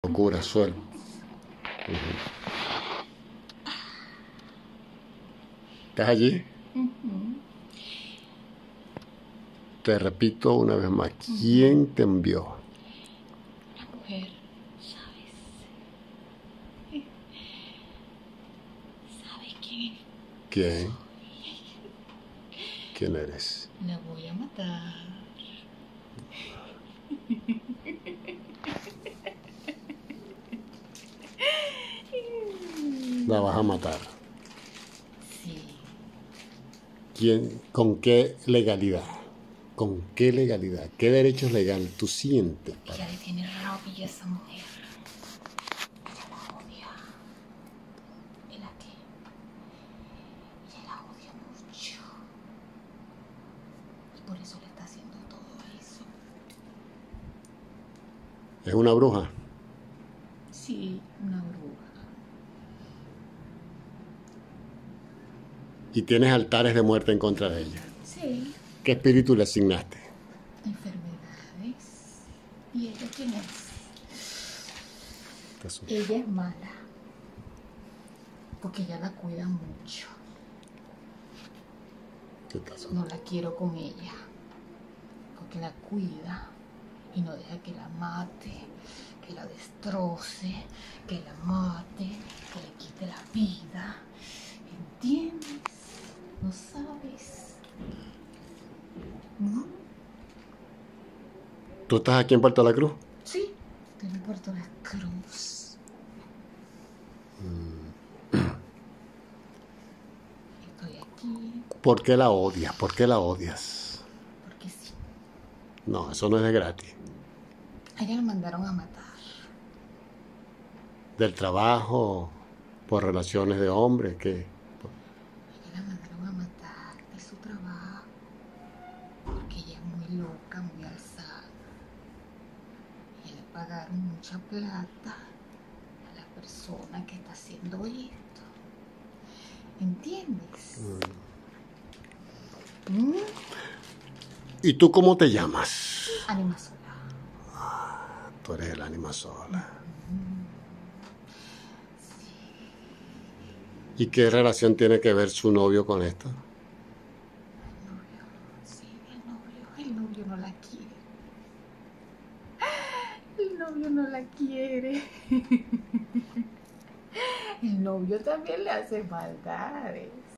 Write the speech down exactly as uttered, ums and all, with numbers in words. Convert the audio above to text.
Procura, suelta. Uh-huh. ¿Estás allí? Uh-huh. Te repito una vez más, ¿quién te envió? Una mujer, ¿sabes? ¿Sabes quién es? ¿Quién? ¿Quién eres? La voy a matar. La vas a matar. Sí. ¿Quién? ¿Con qué legalidad? ¿Con qué legalidad? ¿Qué derechos legales tú sientes? Ella le tiene rabia a esa mujer. Ella la odia. ¿Y la qué? Ella la odia mucho. Y por eso le está haciendo todo eso. ¿Es una bruja? Sí, una bruja. ¿Y tienes altares de muerte en contra de ella? Sí. ¿Qué espíritu le asignaste? Enfermedades. ¿Y ella quién es? Jesús. Ella es mala. Porque ella la cuida mucho. ¿Qué pasó? No la quiero con ella. Porque la cuida y no deja que la mate, que la destroce, que la mate, que le quite la vida. ¿Entiendes? ¿No sabes? ¿No? ¿Tú estás aquí en Puerto La Cruz? Sí, estoy en Puerto La Cruz. Mm. Estoy aquí. ¿Por qué la odias? ¿Por qué la odias? Porque sí. No, eso no es de gratis. A ella la mandaron a matar. ¿Del trabajo? ¿Por relaciones de hombres? ¿Qué? A ella la mandaron a matar de su trabajo. Porque ella es muy loca, muy alzada. Y le pagaron mucha plata a la persona que está haciendo esto. ¿Entiendes? Mm. ¿Mm? ¿Y tú cómo te llamas? Ánima sola. Ah, tú eres el ánima sola. Mm. Sí. ¿Y qué relación tiene que ver su novio con esto? El novio, sí, el novio, el novio no la quiere. El novio no la quiere. El novio también le hace maldades.